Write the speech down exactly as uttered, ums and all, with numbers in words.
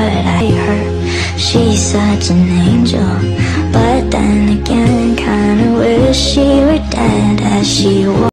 could I her? She's such an angel, but then again, kinda wish she were dead as she was.